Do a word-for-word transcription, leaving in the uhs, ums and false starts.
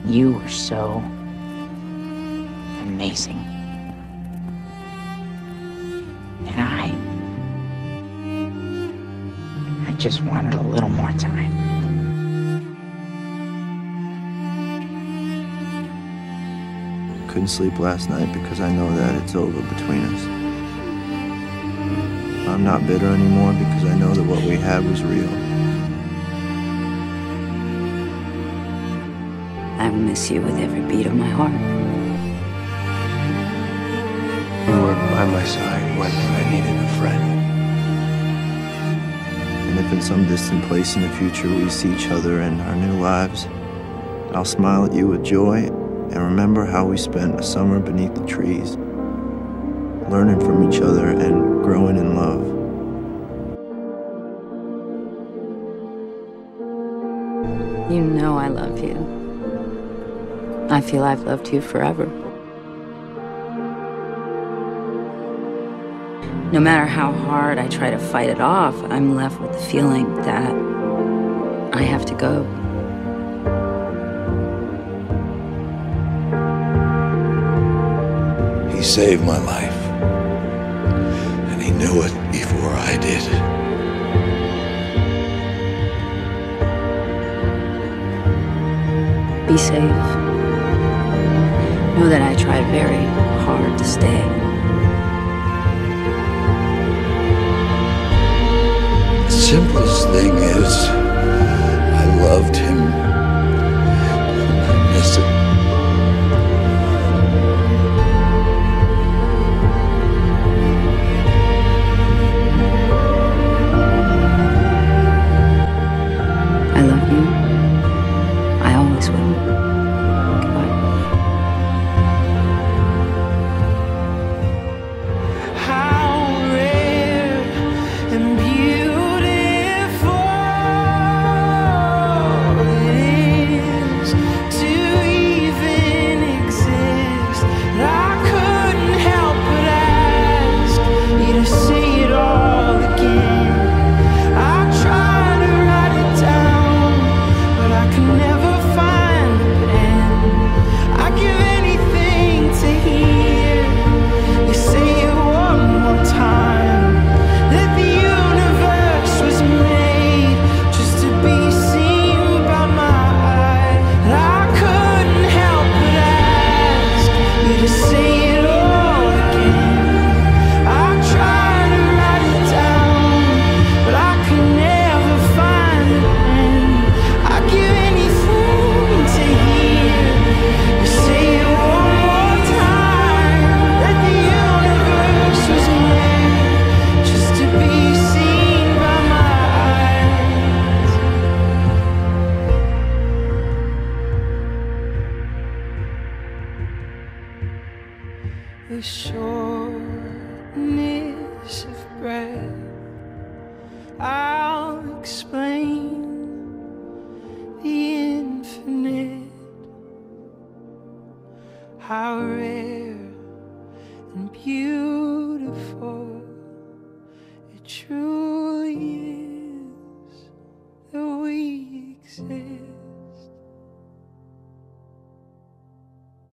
You were so amazing. And I... I just wanted a little more time. Couldn't sleep last night because I know that it's over between us. I'm not bitter anymore because I know that what we had was real. I will miss you with every beat of my heart. You were by my side when I needed a friend. And if in some distant place in the future we see each other in our new lives, I'll smile at you with joy and remember how we spent a summer beneath the trees, learning from each other and growing in love. You know I love you. I feel I've loved you forever. No matter how hard I try to fight it off, I'm left with the feeling that I have to go. He saved my life, and he knew it before I did. Be safe. Know that I tried very hard to stay. The simplest thing is, I loved him. I miss it. I love you. I always will. Goodbye. How rare and beautiful it is to even exist. I couldn't help but ask you to say it all again. I tried to write it down, but I could never find the pen. I give anything to hear you say it one more time. That the universe was made just to be seen by my eye. I couldn't help but ask you to say it all again. I tried to write it down, but I could never find the pen. I give anything to hear you say it one more time. That the universe was made just to be seen by my eyes. The shortness of breath, I'll explain the infinite. How rare and beautiful